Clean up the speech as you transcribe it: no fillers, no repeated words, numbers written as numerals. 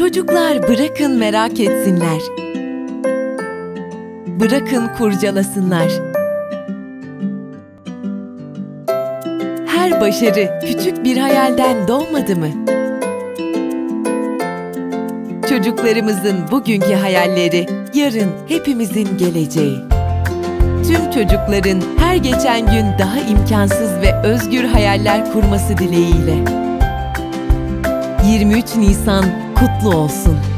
Çocuklar bırakın merak etsinler. Bırakın kurcalasınlar. Her başarı küçük bir hayalden doğmadı mı? Çocuklarımızın bugünkü hayalleri, yarın hepimizin geleceği. Tüm çocukların her geçen gün daha imkansız ve özgür hayaller kurması dileğiyle. 23 Nisan kutlu olsun.